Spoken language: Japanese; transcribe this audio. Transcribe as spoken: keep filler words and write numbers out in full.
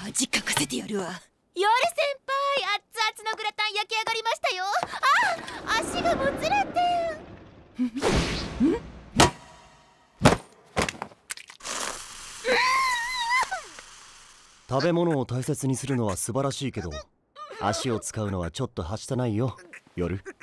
恥かかせてやるわ。 ヨル先輩、熱々のグラタン焼き上がりましたよ。あ、足がもつれて。 食べ物を大切にするのは素晴らしいけど、足を使うのはちょっとはしたないよ、夜。